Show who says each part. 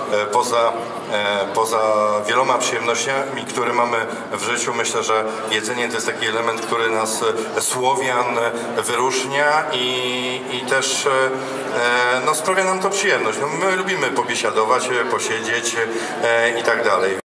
Speaker 1: poza wieloma przyjemnościami, które mamy w życiu, myślę, że jedzenie to jest taki element, który nas Słowian wyróżnia i też no, sprawia nam to przyjemność. No, my lubimy pobiesiadować, posiedzieć i tak dalej.